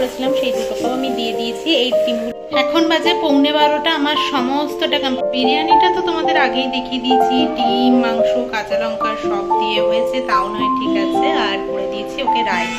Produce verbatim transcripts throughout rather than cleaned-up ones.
করেছিলাম সেই দুটোকেও আমি দিয়ে দিয়েছি এই ডিমগুলো। এখন বাজে পৌনে বারোটা, আমার সমস্তটা বিরিয়ানিটা তো তোমাদের আগেই দেখিয়ে দিয়েছি, ডিম মাংস কাঁচা লঙ্কা সব দিয়ে হয়েছে, তাও নয় ঠিক আছে। আর করে দিয়েছি ওকে raita.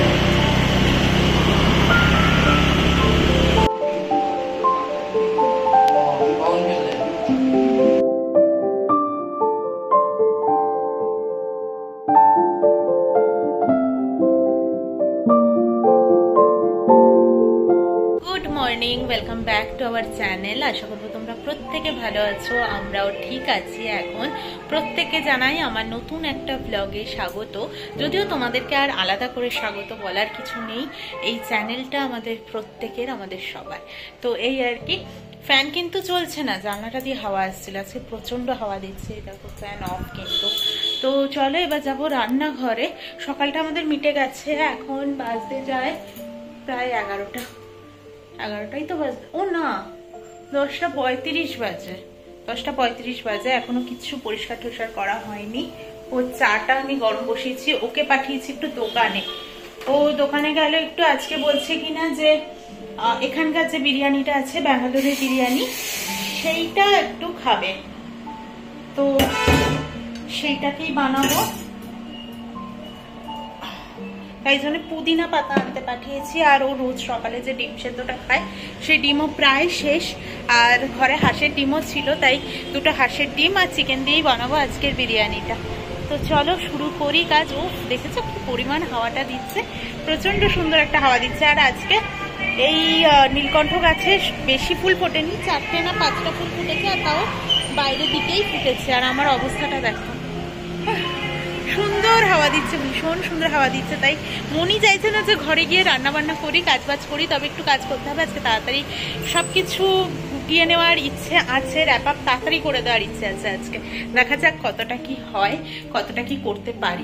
Welcome back to our channel. আশা করবো তোমরা প্রত্যেকে ভালো আছো, আমরাও ঠিক আছি। এখন প্রত্যেককে জানাই আমার নতুন একটা ব্লগে স্বাগত। যদিও তোমাদেরকে আর আলাদা করে স্বাগত বলার কিছু নেই, এই চ্যানেলটা আমাদের প্রত্যেকের, আমাদের সবার। তো এই আর কি, ফ্যান কিন্তু চলছে না, জানলাটা দিয়ে হাওয়া আসছিল, আজকে প্রচন্ড হাওয়া দিচ্ছে, দেখো ফ্যান অফ কিন্তু। তো চলো এবার যাবো রান্নাঘরে। সকালটা আমাদের মিটে গেছে, এখন বাজতে যায় প্রায় এগারোটা এগারোটাই তো বাজে, ও না দশটা পঁয়ত্রিশ বাজে দশটা পঁয়ত্রিশ বাজে এখনো কিছু পরিষ্কার টরিষ্কার করা হয়নি। ও চাটা আমি গরম বসিয়েছি, ওকে পাঠিয়েছি একটু দোকানে। ও দোকানে গেল একটু, আজকে বলছে কিনা যে এখানকার যে বিরিয়ানিটা আছে ব্যাঙ্গালোরের বিরিয়ানি সেইটা একটু খাবে, তো সেইটাকেই বানাবো। তাই জন্য পুদিনা পাতা আনতে পাঠিয়েছি। আর ও রোজ সকালে যে ডিম সেদ্ধটা খায় সেই ডিমও প্রায় শেষ, আর ঘরে হাঁসের ডিমও ছিল, তাই দুটো হাঁসের ডিম আর চিকেন দিয়েই বানাবো আজকের বিরিয়ানিটা। তো চলো শুরু করি কাজ। ও দেখেছো কি পরিমাণ হাওয়াটা দিচ্ছে, প্রচন্ড সুন্দর একটা হাওয়া দিচ্ছে। আর আজকে এই নীলকণ্ঠ গাছে বেশি ফুল ফোটেনি, চারটে না পাঁচটা ফুল ফুটেছে, আর তাও বাইরের দিকেই ফুটেছে। আর আমার অবস্থাটা দেখো, সুন্দর হাওয়া দিচ্ছে, ভীষণ সুন্দর হাওয়া দিচ্ছে। তাই মনই চাইছে না যে ঘরে গিয়ে রান্না বান্না করি, কাজ বাজ করি, তবে একটু কাজ করতে হবে আজকে। তাড়াতাড়ি সব কিছু গুটিয়ে নেওয়ার ইচ্ছে আছে, র্যাপ আপ তাড়াতাড়ি করে দেওয়ার ইচ্ছে আছে আজকে। দেখা যাক কতটা কি হয়, কতটা কি করতে পারি।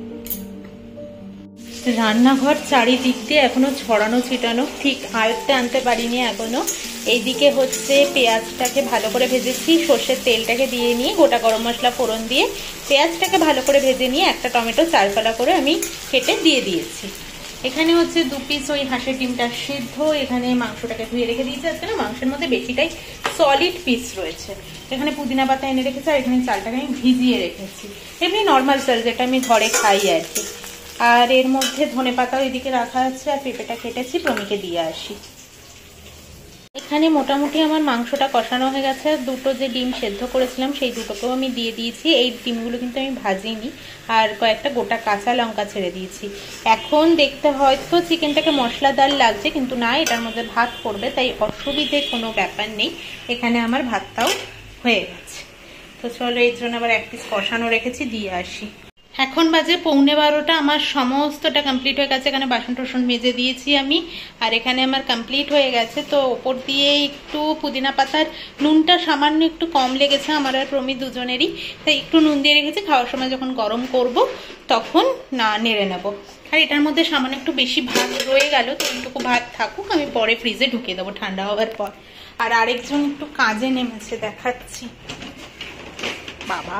রান্নাঘর চারিদিক দিয়ে এখনো ছড়ানো ছিটানো, ঠিক আয়ত্তে আনতে পারিনি এখনো। এইদিকে হচ্ছে পেঁয়াজটাকে ভালো করে ভেজেছি, সর্ষের তেলটাকে দিয়ে নিয়ে গোটা গরম মশলা ফোড়ন দিয়ে পেঁয়াজটাকে ভালো করে ভেজে নিয়ে একটা টমেটো চারফালা করে আমি কেটে দিয়ে দিয়েছি। এখানে হচ্ছে দু পিস ওই হাঁসের ডিমটা সিদ্ধ, এখানে মাংসটাকে ধুয়ে রেখে দিয়েছি। আজকে না মাংসের মধ্যে বেশিটাই সলিড পিস রয়েছে। এখানে পুদিনা পাতা এনে রেখেছি, আর এখানে চালটাকে আমি ভিজিয়ে রেখেছি, এমনি নর্মাল চাল যেটা আমি ঘরে খাই আর কি। আর এর মধ্যে ধনে পাতাও এদিকে রাখা আছে, আর পেঁপেটা কেটেছি, প্রমিকে দিয়ে আসি। এখানে মোটামুটি আমার মাংসটা কষানো হয়ে গেছে। দুটো যে ডিম সেদ্ধ করেছিলাম সেই দুটোকেও আমি দিয়ে দিয়েছি। এই ডিমগুলো কিন্তু আমি ভাজিনি, আর কয়েকটা গোটা কাঁচা লঙ্কা ছেড়ে দিয়েছি। এখন দেখতে হয়তো চিকেনটাকে মশলাদার লাগছে, কিন্তু না, এটার মধ্যে ভাত পড়বে, তাই অসুবিধে কোনো ব্যাপার নেই। এখানে আমার ভাতটাও হয়ে গেছে। তো চলো এর জন্য আবার এক পিস কষানো রেখেছি, দিয়ে আসি। এখন বাজে পৌনে বারোটা, আমার সমস্তটা কমপ্লিট হয়ে গেছে। এখানে বাসন টাসন মেজে দিয়েছি আমি, আর এখানে আমার কমপ্লিট হয়ে গেছে। তো ওপর দিয়ে একটু পুদিনা পাতার নুনটা সামান্য একটু কম লেগেছে আমার আর প্রমি দুজনেরই, তাই একটু নুন দিয়ে রেখেছি। খাওয়ার সময় যখন গরম করব তখন না নেড়ে নেব। আর এটার মধ্যে সামান্য একটু বেশি ভাত রয়ে গেল, তো এইটুকু ভাত থাকুক, আমি পরে ফ্রিজে ঢুকিয়ে দেবো ঠান্ডা হওয়ার পর। আর আরেকজন একটু কাজে নেমেছে, দেখাচ্ছি। বাবা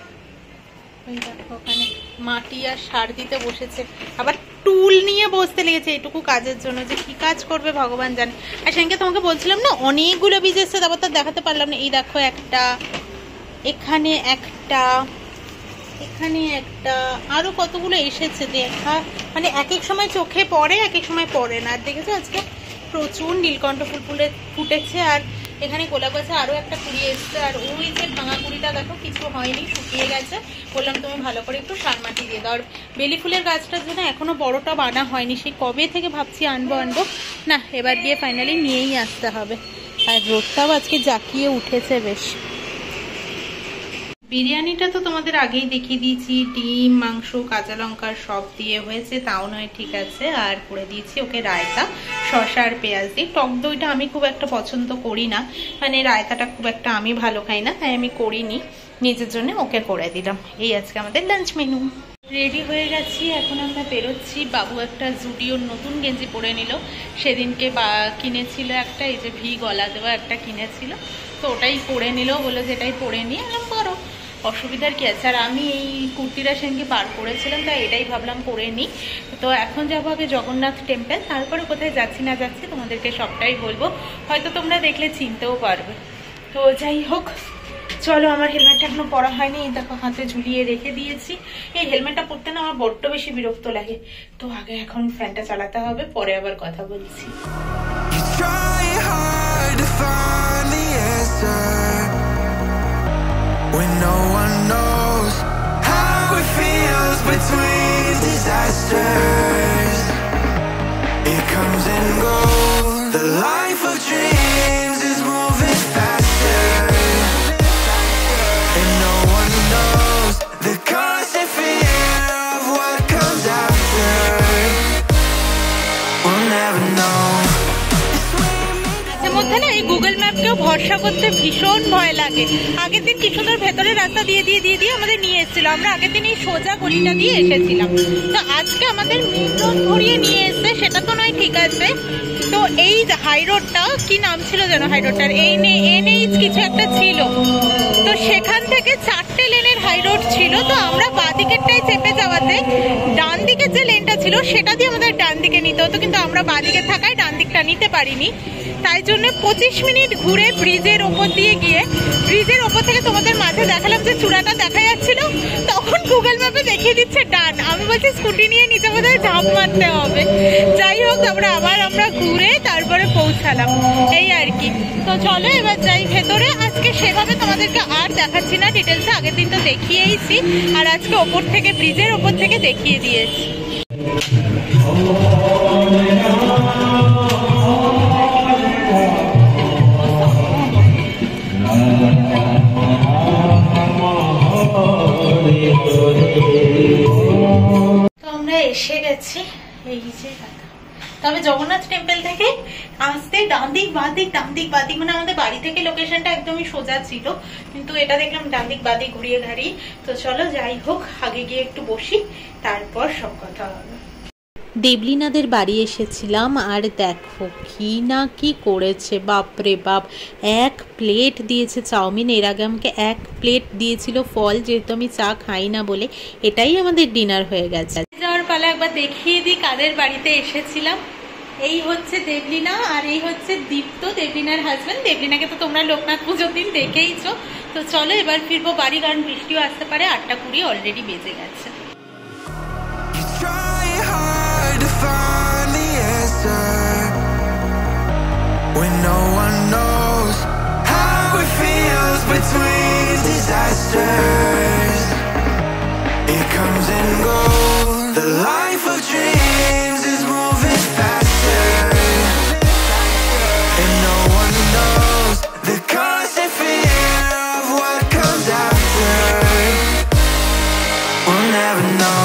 ওখানে মাটি আর সার দিতে বসেছে, আবার টুল নিয়ে বসতে লেগেছে এইটুকু কাজের জন্য, যে কি কাজ করবে ভগবান জানে। আর সেদিনকে তোমাকে বলছিলাম না অনেকগুলো বীজ এসছে, তারপর তো দেখাতে পারলাম না। এই দেখো একটা, এখানে একটা, এখানে একটা, আরো কতগুলো এসেছে দেখা, মানে এক এক সময় চোখে পড়ে, এক এক সময় পড়ে না। আর দেখেছো আজকে প্রচুর নীলকণ্ঠ ফুল ফুলে ফুটেছে। আর এখানে গোলাপ গাছে আরো একটা কুড়ি এসছে। আর ওই যে ভাঙা কুড়িটা দেখো কিছু হয়নি, শুকিয়ে গেছে। বললাম তুমি ভালো করে একটু সার মাটি দিয়ে দাও। আর বেলি ফুলের গাছটার জন্য এখনো বড়টা বানা হয়নি, সেই কবে থেকে ভাবছি আনবো আনবো না, এবার গিয়ে ফাইনালি নিয়েই আসতে হবে। আর রোদটাও আজকে জাকিয়ে উঠেছে বেশ। বিরিয়ানিটা তো তোমাদের আগেই দেখিয়ে দিয়েছি, ডিম মাংস কাঁচা লঙ্কা সব দিয়ে হয়েছে, তাও নয় ঠিক আছে। আর করে দিয়েছি ওকে রায়তা, শসা আর পেঁয়াজ দিয়ে। টক দইটা আমি খুব একটা পছন্দ করি না, মানে রায়তাটা খুব একটা আমি ভালো খাই না, তাই আমি করিনি, নিজের জন্য ওকে করে দিলাম। এই আজকে আমাদের লাঞ্চ মেনু। রেডি হয়ে গেছি, এখন আমরা বেরোচ্ছি। বাবু একটা জুডিওর নতুন গেঞ্জি পরে নিল, সেদিনকে বা কিনেছিল একটা, এই যে ভি গলা দেওয়া একটা কিনেছিল, তো ওটাই পরে নিল, বলে যেটাই পরে নিয়ে এলাম করো। অসুবিধার কি আছে। আর আমি এই কুর্তিটা সেদিনকে বার করেছিলাম, তাই এটাই ভাবলাম করে নিই। তো এখন যাবো আগে জগন্নাথ টেম্পল, তারপরে কোথায় যাচ্ছি না যাচ্ছি তোমাদেরকে সবটাই বলবো, হয়তো তোমরা দেখলে চিনতেও পারবে। তো যাই হোক চলো, আমার হেলমেটটা এখনো পরা হয়নি, দেখো হাতে ঝুলিয়ে রেখে দিয়েছি। এই হেলমেটটা পরতে না আমার বড্ড বেশি বিরক্ত লাগে। তো আগে এখন ফ্যানটা চালাতে হবে, পরে আবার কথা বলছি। মধ্যে না এই গুগল ম্যাপকেও ভরসা করতে ভীষণ ভয় লাগে। আগের দিন কি সুন্দর ভেতরে রাস্তা দিয়ে দিয়ে দিয়ে দিয়ে আমাদের নিয়ে এসেছিল, আমরা আগের দিন এই সোজা গলিটা দিয়ে এসেছিলাম। তো আজকে আমাদের মিটন ধরিয়ে নিয়ে এসছে, সেটা তো নয় ঠিক আছে। তো এই হাই রোডটা কি নাম ছিল যেন, হাই রোডটার এনএইচ কিছু একটা ছিল। তো সেখান থেকে চারটে লেনের হাই রোড ছিল। তো আমরা বাঁ দিকেরটাই চেপে যাওয়াতে ডান দিকের যে লেনটা ছিল সেটা দিয়ে আমাদের ডান দিকে নিতে হতো, কিন্তু আমরা বাঁ দিকে থাকায় ডান দিকটা নিতে পারিনি। তাই জন্য পঁচিশ মিনিট ঘুরে ব্রিজের ওপর দিয়ে গিয়ে, ব্রিজের ওপর থেকে তোমাদের মাঝে দেখালাম যে চূড়াটা দেখা যাচ্ছিল, তখন গুগল ম্যাপে দেখিয়ে দিচ্ছে ডান। আমি বলছি স্কুটি নিয়ে নিচে বোধহয় ঝাঁপ মারতে হবে। যাই হোক আমরা আবার আমরা ঘুরে তারপরে পৌঁছালাম, এই আর কি। তো চলো এবার যাই ভেতরে। আজকে সেভাবে তোমাদেরকে আর দেখাচ্ছি না ডিটেলসে, আগের দিন তো দেখিয়েইছি, আর আজকে ওপর থেকে ব্রিজের ওপর থেকে দেখিয়ে দিয়েছি। তো আমরা এসে গেছি, এই যে তবে জগন্নাথ টেম্পল থেকে আসতে ডান দিক বাঁ দিক ডান দিক বাঁ দিক, মানে আমাদের বাড়ি থেকে লোকেশনটা একদমই সোজা ছিল, কিন্তু এটা দেখলাম ডান দিক বাঁ দিক ঘুরিয়ে ঘাড়িয়ে। তো চলো যাই হোক আগে গিয়ে একটু বসি, তারপর সব কথা হবে। দেবলীনাদের বাড়ি এসেছিলাম, আর দেখো কি না কি করেছে, বাপরে বাপ। এক প্লেট দিয়েছে চাউমিন, এর আগে আমাকে এক প্লেট দিয়েছিল ফল, যেহেতু আমি চা খাই না বলে। এটাই আমাদের ডিনার হয়ে গেছে। যাওয়ার পালা একবার দেখিয়ে দিই কাদের বাড়িতে এসেছিলাম। এই হচ্ছে দেবলীনা, আর এই হচ্ছে দীপ্ত, দেবলীনার হাজবেন্ড। দেবলীনাকে তো তোমরা লোকনাথ পুজোর দিন দেখেইছো। তো চলো এবার ফিরবো বাড়ি, কারণ বৃষ্টিও আসতে পারে, আটটা কুড়ি অলরেডি বেজে গেছে। When no one knows how it feels between disasters, it comes and goes. The life of dreams is moving faster, and no one knows the constant fear of what comes after. We'll never know.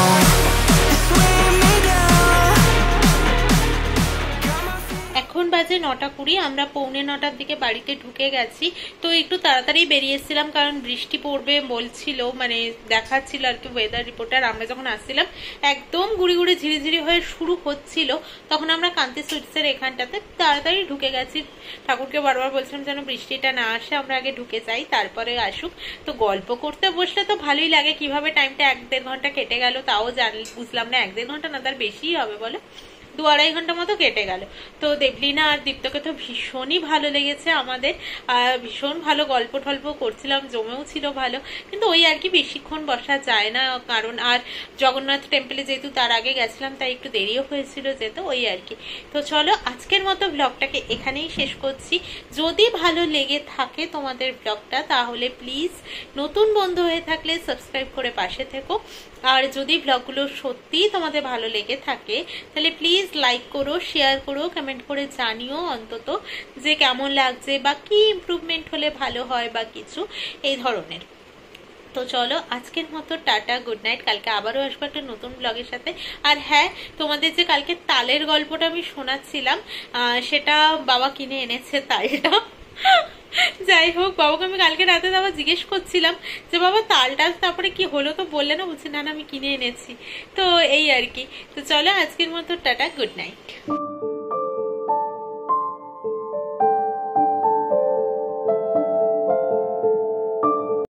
এখন বাজে নটা কুড়ি, আমরা পৌনে নটার দিকে বাড়িতে ঢুকে গেছি। তো একটু তাড়াতাড়ি বেরিয়ে এসেছিলাম, কারণ বৃষ্টি পড়বে বলছিল, মানে দেখাচ্ছিল আর কি ওয়েদার রিপোর্টার। আমরা যখন আসছিলাম একদম গুড়ি গুড়ি ঝিরিঝিরি হয়ে শুরু হচ্ছিল, তখন আমরা কান্তি সুইটসের এখানটাতে তাড়াতাড়ি ঢুকে গেছি। ঠাকুরকে বারবার বলছিলাম যেন বৃষ্টিটা না আসে, আমরা আগে ঢুকে যাই তারপরে আসুক। তো গল্প করতে বসলে তো ভালোই লাগে, কিভাবে টাইমটা এক দেড় ঘন্টা কেটে গেল তাও জানি বুঝলাম না। এক দেড় ঘন্টা না, তার বেশিই হবে বলো, দু আড়াই ঘন্টা মতো কেটে গেল। তো দেবলীনা আর দীপ্তকে তো ভীষণই ভালো লেগেছে আমাদের, আর ভীষণ ভালো গল্প টল্প করছিলাম, জমেও ছিল ভালো। কিন্তু ওই আর কি বেশিক্ষণ বসা যায় না, কারণ আর জগন্নাথ টেম্পলে যেহেতু তার আগে গেছিলাম তাই একটু দেরিও হয়েছিল যেতে, ওই আর কি। তো চলো আজকের মতো ব্লগটাকে এখানেই শেষ করছি। যদি ভালো লেগে থাকে তোমাদের ব্লগটা, তাহলে প্লিজ নতুন বন্ধু হয়ে থাকলে সাবস্ক্রাইব করে পাশে থেকো। আর যদি ব্লগগুলো সত্যিই তোমাদের ভালো লেগে থাকে তাহলে প্লিজ লাইক করো, শেয়ার করো, কমেন্ট করে জানিও অন্তত যে কেমন লাগছে বা কি ইমপ্রুভমেন্ট হলে ভালো হয় বা কিছু এই ধরনের। তো চলো আজকের মতো টাটা, গুড নাইট। কালকে আবারও আসবো একটা নতুন ব্লগের সাথে। আর হ্যাঁ, তোমাদের যে কালকে তালের গল্পটা আমি শোনাচ্ছিলাম, সেটা বাবা কিনে এনেছে তালটা। যাই হোক, বাবাকে আমি কালকে রাতে আবার জিজ্ঞেস করছিলাম যে বাবা তালটা তারপরে কি হলো, তো বললে না, বলছে না না আমি কিনে এনেছি। তো এই আর কি। তো চলো আজকের মতো টাটা, গুড নাইট।